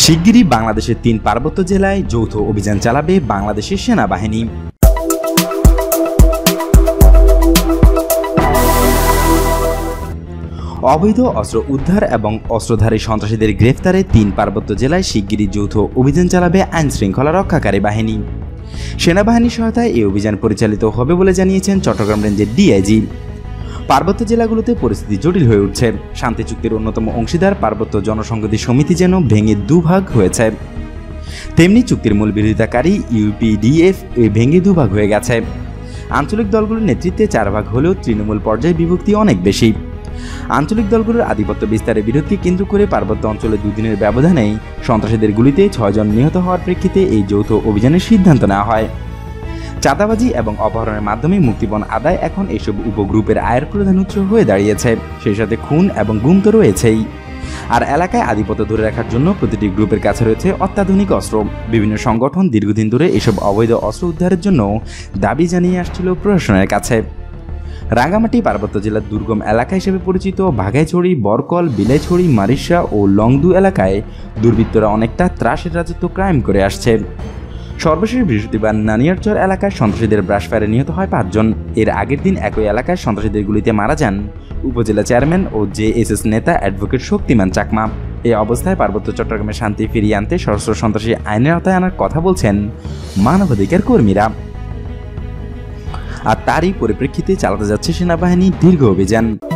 শিগগিরই বাংলাদেশের 3 পার্বত্য জেলায় যৌথ অভিযান চালাবে বাংলাদেশের সেনাবাহিনী। অবৈধ অস্ত্র উদ্ধার এবং অস্ত্রধারী সন্ত্রাসীদের গ্রেফতারে 3 পার্বত্য জেলায় শিগগিরই যৌথ অভিযান চালাবে আইন শৃঙ্খলা রক্ষাকারী বাহিনী। সেনাবাহিনীর সহায়তায় এই অভিযান পরিচালিত হবে বলে জানিয়েছেন চট্টগ্রাম রেঞ্জের ডিআইজি। পার্বত্য জেলাগুলোতে পরিস্থিতি জটিল হয়ে উঠছে। শান্তি চুক্তির অন্যতম অংশীদার পার্বত্য জনসংহতি সমিতি যেন ভেঙে দুভাগ হয়েছে, তেমনি চুক্তির মূল বিরোধিতাকারী ইউপিডিএফ ভেঙে দুভাগ হয়ে গেছে। আঞ্চলিক দলগুলোর নেতৃত্বে 4 ভাগ হলেও তৃণমূল পর্যায়ে বিভক্তি অনেক বেশি। আঞ্চলিক দলগুলোর আধিপত্য বিস্তারের বিরোধকে কেন্দ্র করে পার্বত্য অঞ্চলে 2 দিনের ব্যবধানেই সন্ত্রাসীদের গুলিতে 6 জন নিহত হওয়ার প্রেক্ষিতে এই যৌথ অভিযানের সিদ্ধান্ত নেওয়া হয়। চাঁদাবাজি এবং অপহরণের মাধ্যমে মুক্তিপণ আদায় এখন এসব উপগ্রুপের আয়ের প্রধান উৎস হয়ে দাঁড়িয়েছে। সেই সাথে খুন এবং গুম তো রয়েছেই। আর এলাকায় আধিপত্য ধরে রাখার জন্য প্রতিটি গ্রুপের কাছে রয়েছে অত্যাধুনিক অস্ত্র। বিভিন্ন সংগঠন দীর্ঘদিন ধরে এসব অবৈধ অস্ত্র উদ্ধারের জন্য দাবি জানিয়ে আসছিল প্রশাসনের কাছে। রাঙ্গামাটি পার্বত্য জেলার দুর্গম এলাকা হিসেবে পরিচিত বাঘাইছড়ি, বরকল, বিলাইছড়ি, মারিশা ও লংদু এলাকায় দুর্বৃত্তরা অনেকটা ত্রাসের রাজত্ব কায়েম করে আসছে। সর্বশেষ বৃহস্পতিবার নানিয়ারচর এলাকায় সন্ত্রাসীদের ব্রাশফায়ারে নিহত হয় 5 জন। এর আগের দিন একই এলাকায় সন্ত্রাসীদের গুলিতে মারা যান উপজেলা চেয়ারম্যান ও জেএসএস নেতা অ্যাডভোকেট শক্তিমান চাকমা। এই অবস্থায় পার্বত্য চট্টগ্রামে শান্তি ফিরিয়ে আনতে সশস্ত্র সন্ত্রাসী আইনের আওতায় আনার কথা বলছেন মানবাধিকার কর্মীরা। আর তারই পরিপ্রেক্ষিতে চালাতে যাচ্ছে সেনাবাহিনী দীর্ঘ অভিযান।